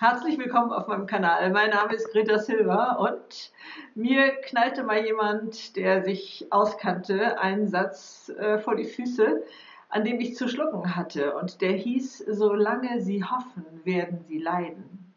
Herzlich willkommen auf meinem Kanal. Mein Name ist Greta Silva und mir knallte mal jemand, der sich auskannte, einen Satz vor die Füße, an dem ich zu schlucken hatte. Und der hieß: Solange Sie hoffen, werden Sie leiden.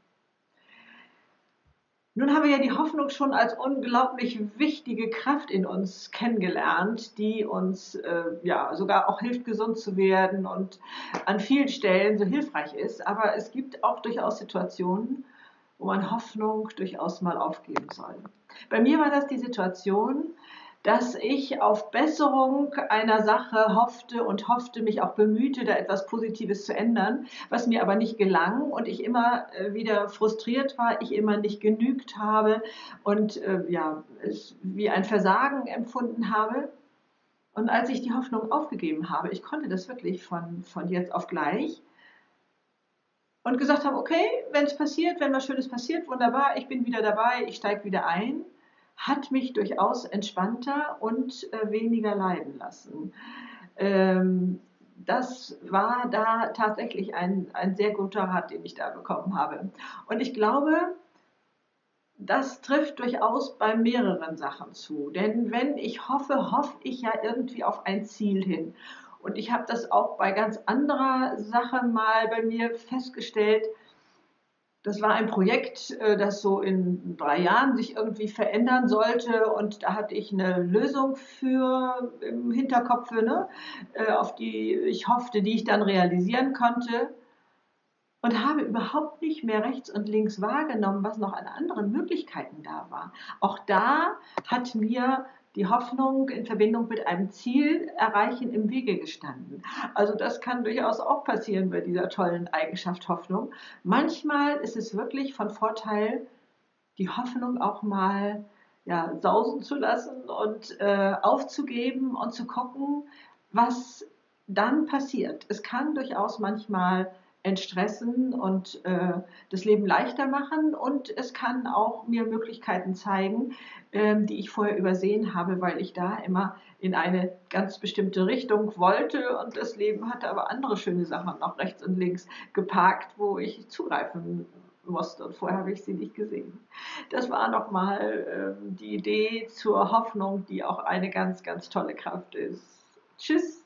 Nun haben wir ja die Hoffnung schon als unglaublich wichtige Kraft in uns kennengelernt, die uns ja sogar auch hilft, gesund zu werden und an vielen Stellen so hilfreich ist. Aber es gibt auch durchaus Situationen, wo man Hoffnung durchaus mal aufgeben soll. Bei mir war das die Situation, dass ich auf Besserung einer Sache hoffte, mich auch bemühte, da etwas Positives zu ändern, was mir aber nicht gelang und ich immer wieder frustriert war, ich immer nicht genügt habe und ja, es wie ein Versagen empfunden habe. Und als ich die Hoffnung aufgegeben habe, ich konnte das wirklich von jetzt auf gleich, und gesagt habe, okay, wenn es passiert, wenn was Schönes passiert, wunderbar, ich bin wieder dabei, ich steige wieder ein, hat mich durchaus entspannter und weniger leiden lassen. Das war da tatsächlich ein sehr guter Rat, den ich da bekommen habe. Und ich glaube, das trifft durchaus bei mehreren Sachen zu. Denn wenn ich hoffe, hoffe ich ja irgendwie auf ein Ziel hin. Und ich habe das auch bei ganz anderer Sache mal bei mir festgestellt. Das war ein Projekt, das so in 3 Jahren sich irgendwie verändern sollte. Und da hatte ich eine Lösung für im Hinterkopf, ne, auf die ich hoffte, die ich dann realisieren konnte. Und habe überhaupt nicht mehr rechts und links wahrgenommen, was noch an anderen Möglichkeiten da war. Auch da hat mir die Hoffnung in Verbindung mit einem Ziel erreichen im Wege gestanden. Also das kann durchaus auch passieren bei dieser tollen Eigenschaft Hoffnung. Manchmal ist es wirklich von Vorteil, die Hoffnung auch mal ja, sausen zu lassen und aufzugeben und zu gucken, was dann passiert. Es kann durchaus manchmal entstressen und das Leben leichter machen, und es kann auch mir Möglichkeiten zeigen, die ich vorher übersehen habe, weil ich da immer in eine ganz bestimmte Richtung wollte, und das Leben hatte aber andere schöne Sachen noch rechts und links geparkt, wo ich zugreifen musste, und vorher habe ich sie nicht gesehen. Das war nochmal die Idee zur Hoffnung, die auch eine ganz, ganz tolle Kraft ist. Tschüss!